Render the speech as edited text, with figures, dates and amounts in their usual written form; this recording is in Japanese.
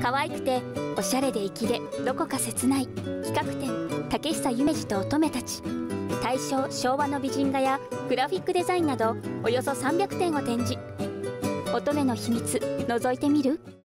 可愛くておしゃれで粋でどこか切ない企画展竹久夢二と乙女たち。大正昭和の美人画やグラフィックデザインなどおよそ300点を展示。乙女の秘密覗いてみる？